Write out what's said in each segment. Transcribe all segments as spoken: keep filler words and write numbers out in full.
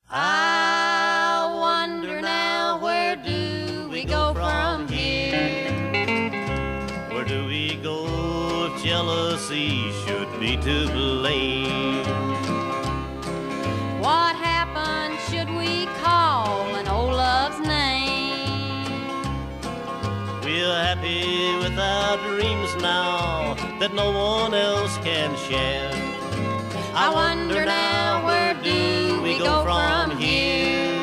I wonder now, where do we go from here? Where do we go if jealousy should be to blame? What happens should we call an old love's name? We're happy with our dreams now that no one else can share. I wonder now, where do we go from here?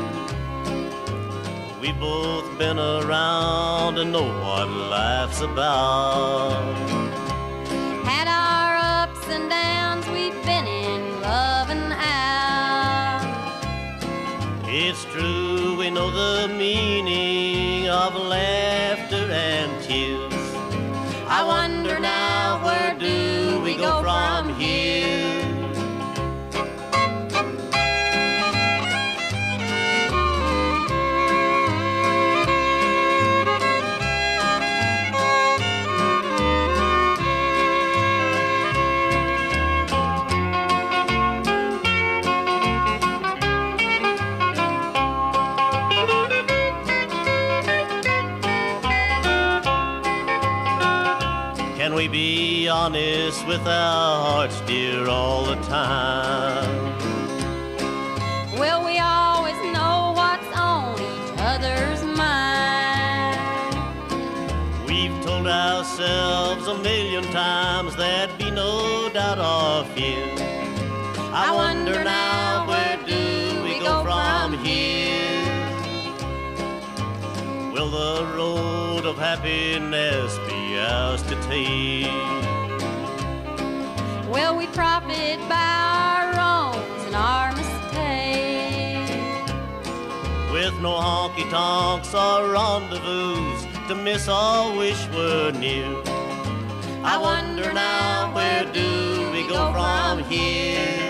We've both been around and know what life's about. Had our ups and downs, we've been in love and out. It's true, we know the meaning of laughter and tears. I wonder now, where do we go from here? Can we be honest with our hearts, dear, all the time? Will we always know what's on each other's mind? We've told ourselves a million times there'd be no doubt or fear. I, I wonder now, where do we go from here? Will the road of happiness be ours to take? Will we profit by our wrongs and our mistakes? With no honky-tonks or rendezvous to miss or wish were near. I wonder now, where do we go from here?